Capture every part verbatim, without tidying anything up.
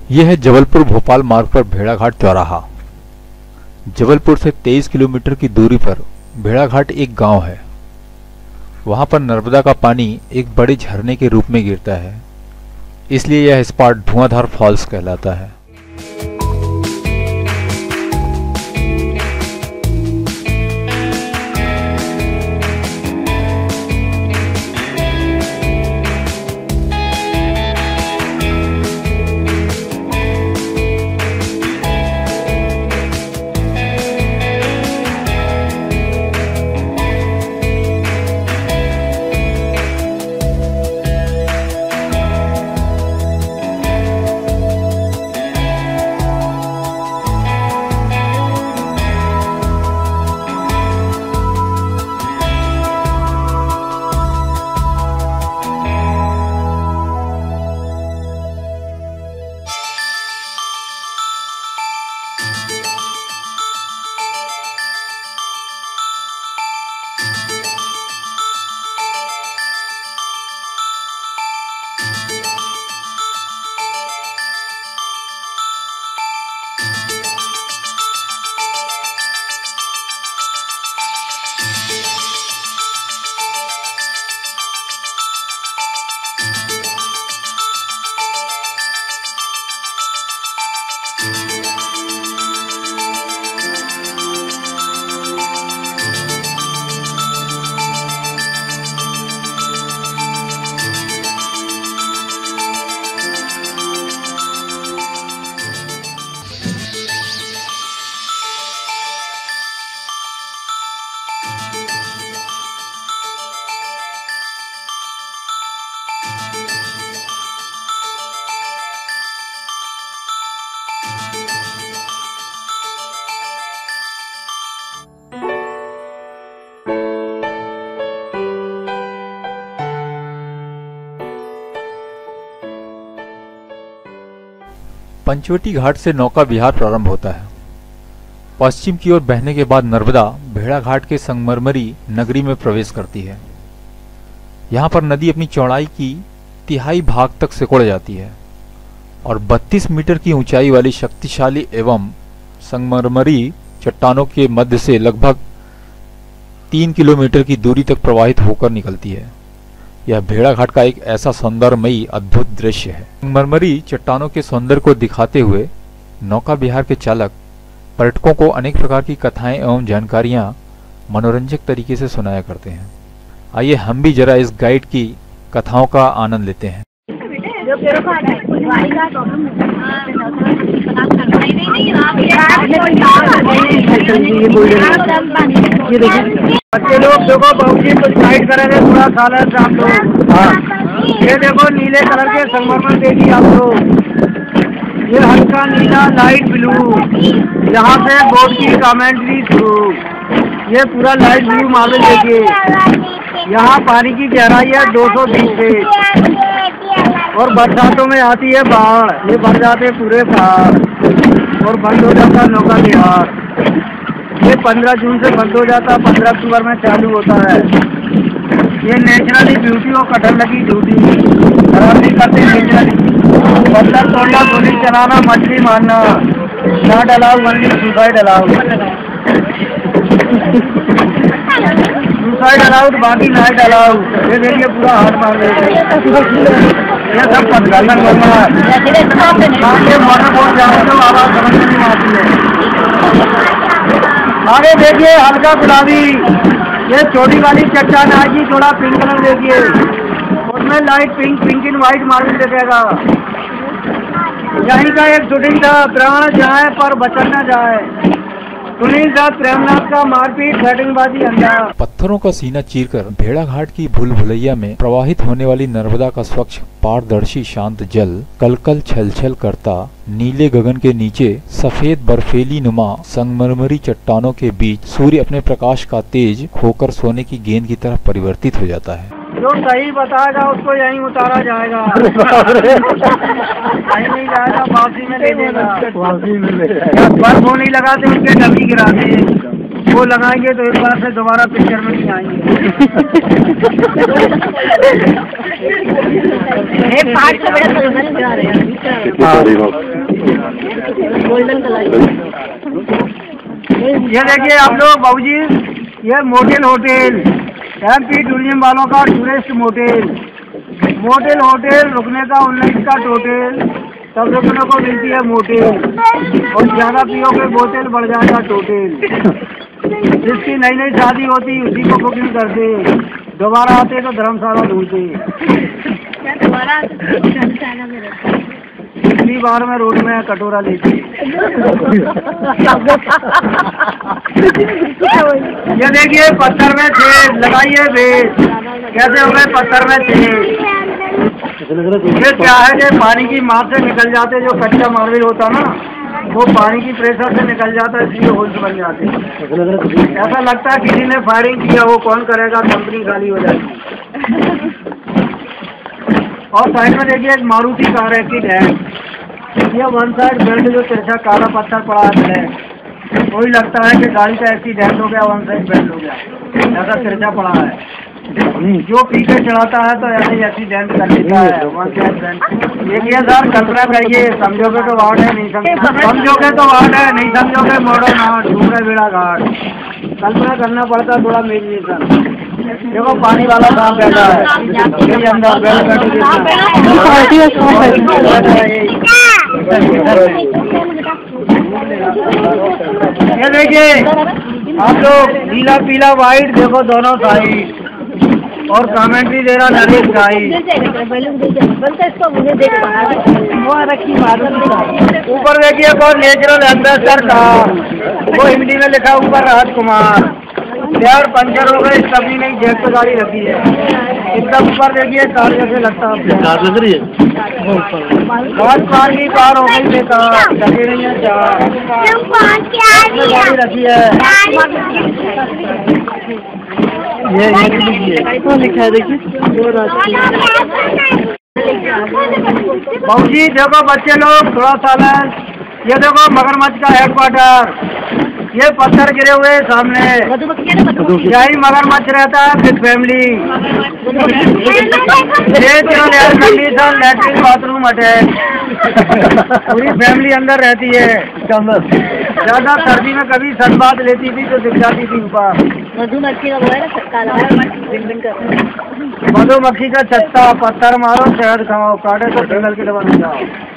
यह है जबलपुर भोपाल मार्ग पर भेड़ाघाट चौराहा। जबलपुर से तेईस किलोमीटर की दूरी पर भेड़ाघाट एक गांव है। वहां पर नर्मदा का पानी एक बड़े झरने के रूप में गिरता है, इसलिए यह स्पॉट धुआंधार फॉल्स कहलाता है। पंचवटी घाट से नौका विहार प्रारंभ होता है। पश्चिम की ओर बहने के बाद नर्मदा भेड़ाघाट के संगमरमरी नगरी में प्रवेश करती है। यहाँ पर नदी अपनी चौड़ाई की तिहाई भाग तक सिकुड़ जाती है और बत्तीस मीटर की ऊंचाई वाली शक्तिशाली एवं संगमरमरी चट्टानों के मध्य से लगभग तीन किलोमीटर की दूरी तक प्रवाहित होकर निकलती है। यह भेड़ाघाट का एक ऐसा सौंदर्यमयी अद्भुत दृश्य है। संगमरमरी चट्टानों के सौंदर्य को दिखाते हुए नौका विहार के चालक पर्यटकों को अनेक प्रकार की कथाएं एवं जानकारियां मनोरंजक तरीके से सुनाया करते हैं। आइए हम भी जरा इस गाइड की कथाओं का आनंद लेते हैं। बच्चे लोग देखो बाबूजी कुछ गाइड करेंगे, थोड़ा साल है आप लोग। हाँ, ये देखो नीले कलर के संगमरमर देखिए आप लोग। ये हल्का नीला लाइट ब्लू, यहाँ से बोर्ड की कमेंट्री शुरू। ये पूरा लाइट ब्लू मार्बल देखिए। यहाँ पानी की गहराई है दो सौ बीस फीट और बरसातों में आती है बाढ़। ये भर जाते पूरे पहाड़ और बंद हो जाता नौका विहार। ये पंद्रह जून से बंद हो जाता, पंद्रह अक्टूबर में चालू होता है। ये नेचुरली ब्यूटी और कटन लगी ड्यूटी खराब नहीं करते। नेचुरली पत्थर तोड़ना, गोली चलाना, मछली मारना, not allowed, only suicide allowed. Suicide allowed, बाकी नाइट अलाउड। ये देखिए पूरा हाथ मार रहे। ये सब पत्थर बनना है। मोटर बोट जाने तो आवाज समझ में नहीं आती है। आगे देखिए हल्का गुलाबी, ये छोटी वाली चट्टान आएगी, थोड़ा पिंक कलर देखिए, उसमें light pink pink in white marble दिखेगा। यहीं का एक शूटिंग था, प्राण जाए पर बचन न जाए। सुनील दत्त, प्रेमनाथ का मारपीट, सेटिंगबाजी अंदाज। पत्थरों का सीना चीरकर भेड़ाघाट की भूल भुलैया में प्रवाहित होने वाली नर्मदा का स्वच्छ पारदर्शी शांत जल कलकल छलछल करता नीले गगन के नीचे सफेद बर्फीली नुमा संगमरमरी चट्टानों के बीच सूर्य अपने प्रकाश का तेज खोकर सोने की गेंद की तरह परिवर्तित हो जाता है। जो सही बताएगा उसको यहीं उतारा जाएगा। कहीं नहीं जाएगा, वापसी में ले लेगा। वापसी में ले जाएगा। बर्फ नहीं लगाते, उनके डबी गिराते। वो लगाएंगे तो एक बार से दोबारा पिक्चर में नहीं आएंगे। ये देखिए आप लोग बाबूजी, ये मोटेल होटल एमपी टूरिज्म वालों का टूरिस्ट मोटेल। मोटेल होटल रुकने का उन्नीस का टोटल, सब रुकने को मिलती है मोटेल, और ज्यादा पियोगे बोतल बढ़ जाएगा टोटल। जिसकी नई नई शादी होती उसी को बुकिंग करते, दोबारा आते तो धर्मशाला ढूंढते। पिछली बार में रोड में कटोरा लेती। ये देखिए पत्थर में छेद लगाइए बेस, कैसे हो गए पत्थर में छेद। ये क्या है कि पानी की मार से निकल जाते, जो कच्चा मार्बल होता ना वो पानी की प्रेशर से निकल जाता है, इसलिए होल्स बन जाते हैं। ऐसा लगता है किसी ने फायरिंग किया, वो कौन करेगा, कंपनी खाली हो जाएगी। और साइड में देखिए एक मारुति कार एक्सीडेंट, ये वन साइड बेल्ट जो तिरछा काला पत्थर पड़ा है, वही लगता है कि गाड़ी का एक्सीडेंट हो गया, वन साइड बेल्ट हो गया, ऐसा तिरछा पड़ा है। जो पीछे चढ़ाता है तो ऐसे ही एक्सीडेंट कर लेता है, वन साइड बेल्ट। देखिए सर, कल्पना करिए, समझोगे तो वार्ड है, नहीं समझोगे तो वार्ड है, नहीं समझोगे मोड़ो ना, ढूंढे बेड़ा घाट। कल्पना करना पड़ता है थोड़ा मेडिटेशन। देखो पानी वाला कहाँ बैठा है, यही अंदर बैठ बैठे। ये देखिए आप लोग, नीला पीला व्हाइट देखो दोनों साइड, और कमेंट्री दे रहा नरेश गाई। ऊपर देखिए कौन नेचुरल एम्बेसडर का, वो हिंदी में लिखा ऊपर राज कुमार। यार पंचर हो गए, सभी नहीं जेब पे गाड़ी रखी है, एकदम ऊपर देखिए कार जैसे लगता है। बहुत कार की कार हो गई बेकार, लगी नहीं है चार गाड़ी रखी है। ये ये लिखा है देखिए। बाबूजी देखो बच्चे लोग थोड़ा सा है, ये देखो मगरमच्छ का हेडक्वार्टर, ये पत्थर गिरे हुए सामने, यही मगरमच्छ रहता है विद फैमिली। ये कंडीशन लैट्रिन बाथरूम अटैच, पूरी फैमिली अंदर रहती है। ज्यादा सर्दी में कभी सनबाथ लेती थी तो दिख जाती थी ऊपर। मधुमक्खी का वो है ना छत्ता, मधुमक्खी का छत्ता, पत्थर मारो शहद खाओ, काटे तो जंगल की दवा जाओ।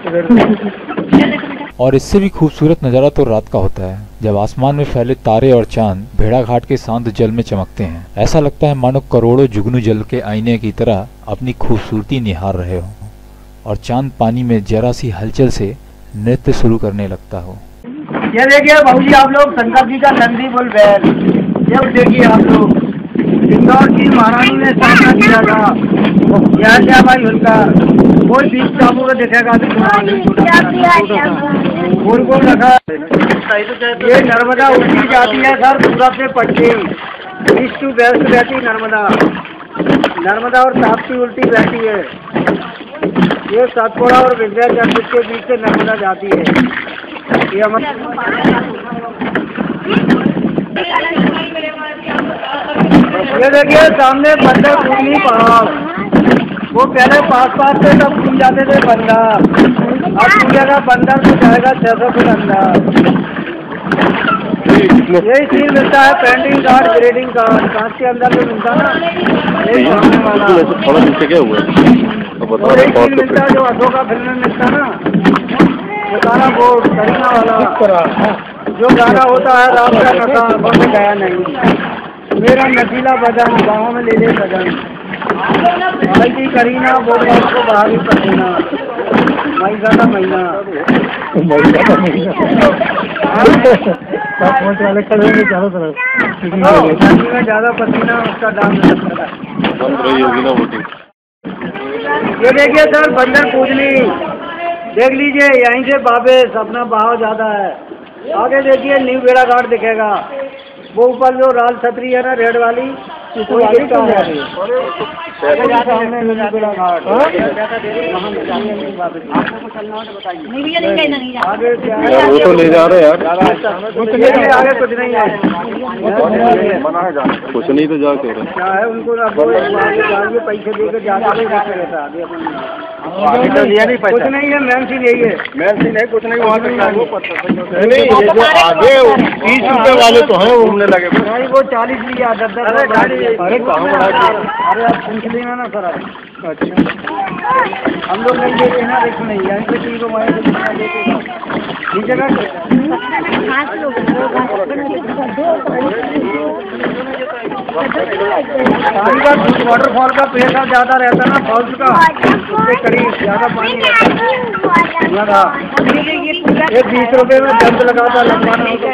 और इससे भी खूबसूरत नज़ारा तो रात का होता है, जब आसमान में फैले तारे और चांद भेड़ा घाट के शांत जल में चमकते हैं। ऐसा लगता है मानो करोड़ों जुगनू जल के आईने की तरह अपनी खूबसूरती निहार रहे हो, और चांद पानी में जरा सी हलचल से नृत्य शुरू करने लगता हो। ये देखिए बाबूजी आप लोग शंकर जी का नंदी बुल बैल, ये देखिए आप लोग, इंदौर की महारानी ने सामना किया था, क्या क्या भाई उनका कोई बीच चाबू में दिखेगा, गोल गोल रखा। ये नर्मदा उल्टी जाती है सर, पूरब से पश्चिम, ईस्ट टू वेस्ट रहती नर्मदा। नर्मदा और ताप्ती उल्टी रहती है। ये सतपुड़ा और विंध्याचल के बीच से नर्मदा जाती है। ये हमारे ये देखिए सामने बंदर पूर्णी पहाड़, वो पहले पास पास से सब पूछ जाते थे बंदर, अब पूछेगा बंदर तो जाएगा छह सौ फुट अंदर। यही चीज मिलता है पेंटिंग कार्ड, ग्रेडिंग कार्ड, कांच के अंदर जो मिलता है ना, यही सामने वाला। और एक चीज मिलता है जो अशोका फिल्म में मिलता है ना, गाना बोर्ड करीना वाला, जो गाना होता है रात का नशा, वो तो गया नहीं। मेरा नशीला बदन गाँव में ले ले सजन, भाई की करीना बोर्ड को बाहर ही पसीना, महीना का महीना वाले खड़े होंगे चारों तरफ, में ज्यादा पसीना उसका दाम लगता है। ये देखिए सर बंदर पूजनी, देख लीजिए यहीं से बाबेस, अपना बहाव ज्यादा है। आगे देखिए न्यू बेड़ा घाट दिखेगा, वो ऊपर जो लाल छतरी है ना रेड वाली, कोई दिक्कत नहीं है। वो तो ले जा रहे यार, आगे कुछ नहीं है, कुछ नहीं तो जाके क्या है उनको पैसे देकर जाके कुछ नहीं है। मैम सी यही है, मैम सी नहीं कुछ नहीं, वहाँ नहीं, ये जो आगे तीस रुपए वाले तो हैं वो हमने लगे नहीं, वो चालीस लिया दस दस। अरे कहाँ बढ़ा, अरे आप पूछ लेना ना सर। अच्छा हम लोग नहीं देते ना, देखो नहीं यहीं पे ठीक है, ठीक है ना। वाटरफॉल का पैसा ज्यादा रहता ना, फॉल्स का उसके करीब ज्यादा पानी रहता। ये बीस रुपए में दंड लगाता लगवाना हो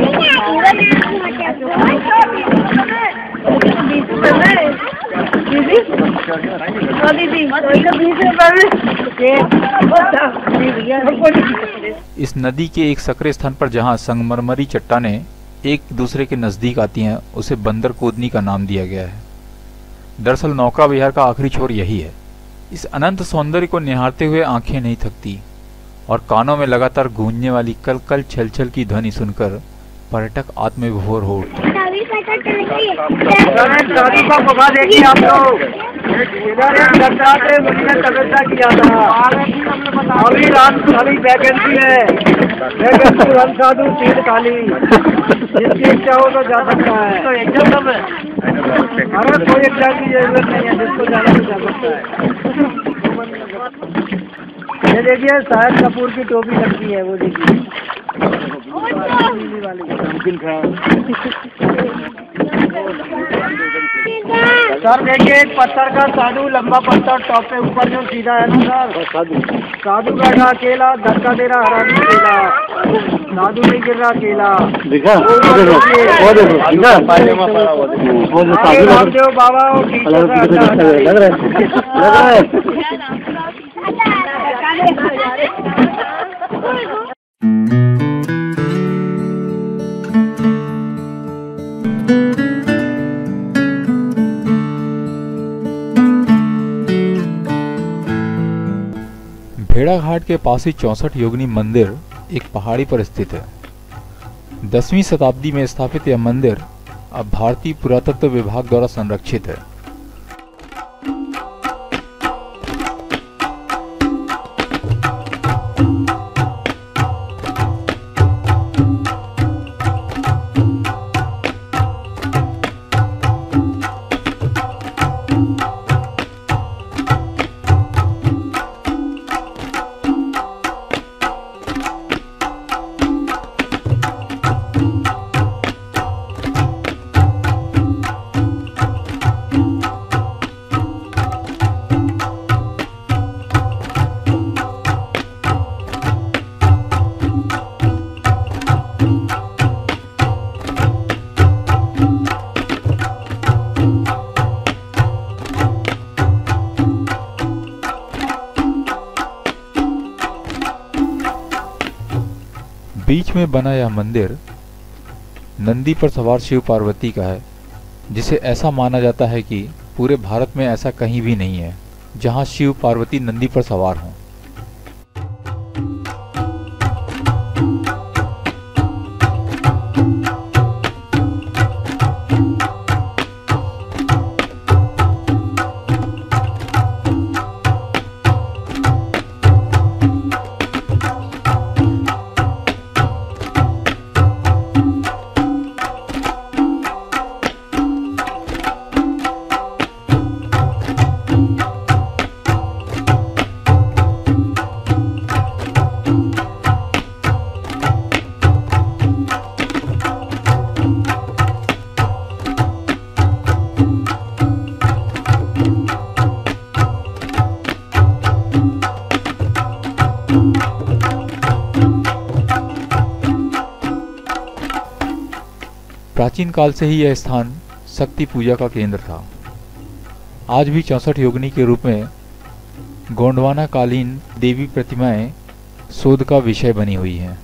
इस नदी के एक सकरे स्थान पर जहां संगमरमरी चट्टानें एक दूसरे के नजदीक आती हैं, उसे बंदर कूदनी का नाम दिया गया है। दरअसल नौका विहार का आखिरी छोर यही है। इस अनंत सौंदर्य को निहारते हुए आंखें नहीं थकती और कानों में लगातार गूंजने वाली कल कल छल छल की ध्वनि सुनकर पर्यटक आत्मविभोर हो उठते हैं। देखिए आप लोग इधर तबेजा किया था, अभी रात खाली वैकेंसी है, वैकेंसी वन साधु सीट खाली, जिसकी इच्छा हो तो जा सकता है। तो एग्जाम है, अरे कोई एग्जाम की जरूरत नहीं है, जिसको जाना तो जा सकता है। ये देखिए शाहिद कपूर की टोपी लगती है, वो देखिए सर। देखिए एक पत्थर का साधु, लंबा पत्थर, टॉप पे ऊपर जो सीधा है ना सर, साधु साधु बैठा अकेला, धक्का दे रहा हरामी केला, साधु नहीं गिर रहा केला। दिखा रामदेव बाबा लग रहा है। भेड़ाघाट के पास ही चौसठ योगिनी मंदिर एक पहाड़ी पर स्थित है। दसवीं शताब्दी में स्थापित यह मंदिर अब भारतीय पुरातत्व विभाग द्वारा संरक्षित है। बीच में बना यह मंदिर नंदी पर सवार शिव पार्वती का है, जिसे ऐसा माना जाता है कि पूरे भारत में ऐसा कहीं भी नहीं है जहां शिव पार्वती नंदी पर सवार हों। प्राचीन काल से ही यह स्थान शक्ति पूजा का केंद्र था। आज भी चौसठ योगिनी के रूप में गोंडवाना कालीन देवी प्रतिमाएं शोध का विषय बनी हुई हैं।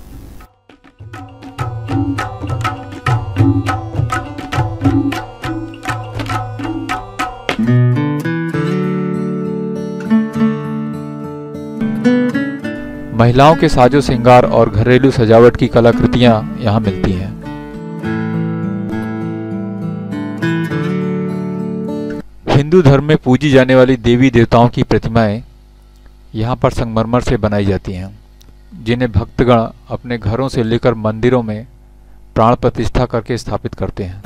महिलाओं के साजो श्रृंगार और घरेलू सजावट की कलाकृतियां यहाँ मिलती हैं। हिंदू धर्म में पूजी जाने वाली देवी देवताओं की प्रतिमाएं यहाँ पर संगमरमर से बनाई जाती हैं, जिन्हें भक्तगण अपने घरों से लेकर मंदिरों में प्राण प्रतिष्ठा करके स्थापित करते हैं।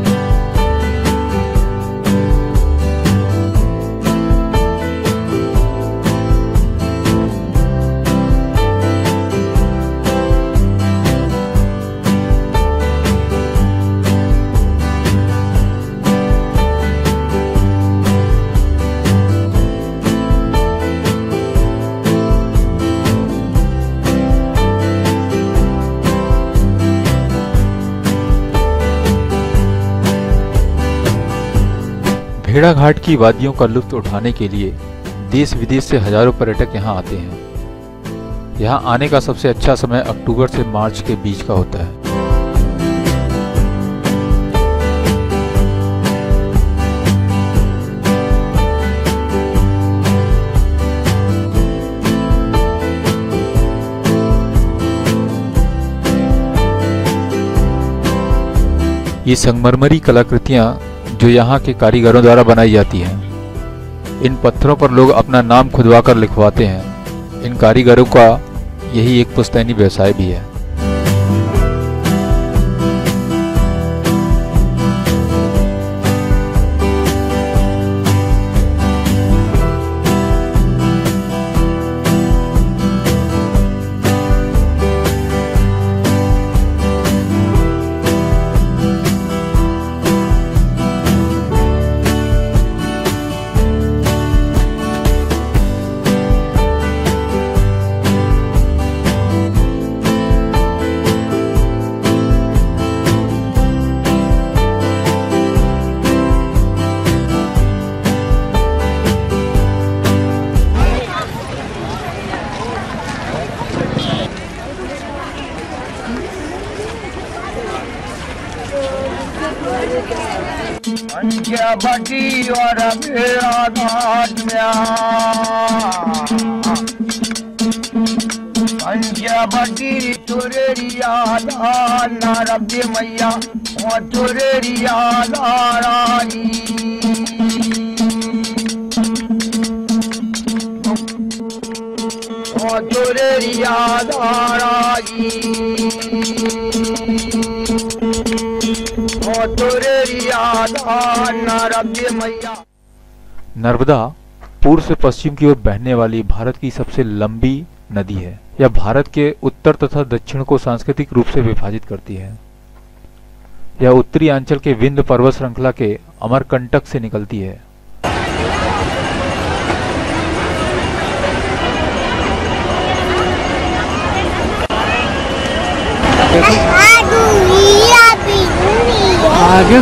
भेड़ाघाट की वादियों का लुत्फ उठाने के लिए देश विदेश से हजारों पर्यटक यहाँ आते हैं। यहाँ आने का सबसे अच्छा समय अक्टूबर से मार्च के बीच का होता है। ये संगमरमरी कलाकृतियाँ जो यहाँ के कारीगरों द्वारा बनाई जाती हैं, इन पत्थरों पर लोग अपना नाम खुदवा कर लिखवाते हैं। इन कारीगरों का यही एक पुश्तैनी व्यवसाय भी है। बटी और भेड़ा घाट में बटी तुरेरिया नारब्दे मैया और तुरेरिया रानी और तुरेरिया रानी नर्मदा पूर्व से पश्चिम की ओर बहने वाली भारत की सबसे लंबी नदी है। यह भारत के उत्तर तथा दक्षिण को सांस्कृतिक रूप से विभाजित करती है। यह उत्तरी अंचल के विंध्य पर्वत श्रृंखला के अमरकंटक से निकलती है। आगे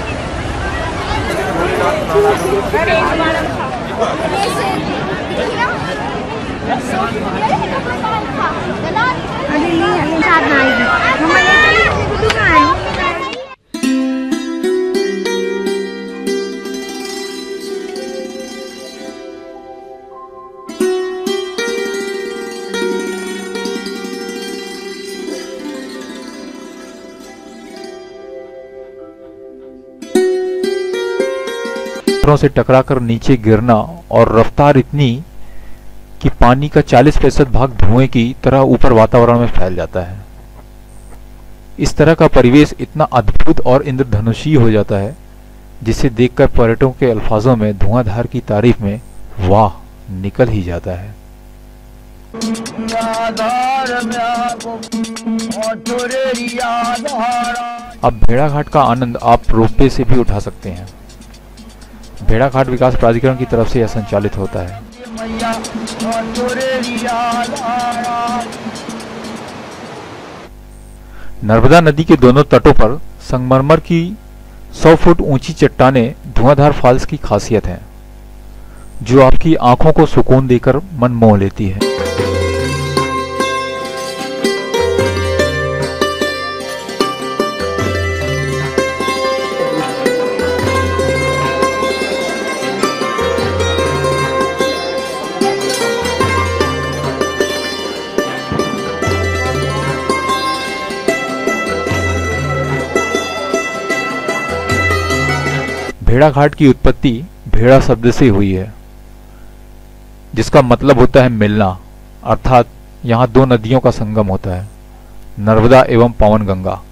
से टकराकर नीचे गिरना और रफ्तार इतनी कि पानी का चालीस प्रतिशत भाग धुएं की तरह ऊपर वातावरण में फैल जाता है। इस तरह का परिवेश इतना अद्भुत और इंद्रधनुषी हो जाता है जिसे देखकर पर्यटकों के अल्फाजों में धुआंधार की तारीफ में वाह निकल ही जाता है। अब भेड़ाघाट का आनंद आप रोपवे से भी उठा सकते हैं। भेड़ाघाट विकास प्राधिकरण की तरफ से यह संचालित होता है। नर्मदा नदी के दोनों तटों पर संगमरमर की सौ फुट ऊंची चट्टानें धुआंधार फॉल्स की खासियत हैं, जो आपकी आंखों को सुकून देकर मन मोह लेती है। भेड़ा घाट की उत्पत्ति भेड़ा शब्द से हुई है, जिसका मतलब होता है मिलना, अर्थात यहाँ दो नदियों का संगम होता है, नर्मदा एवं पावन गंगा।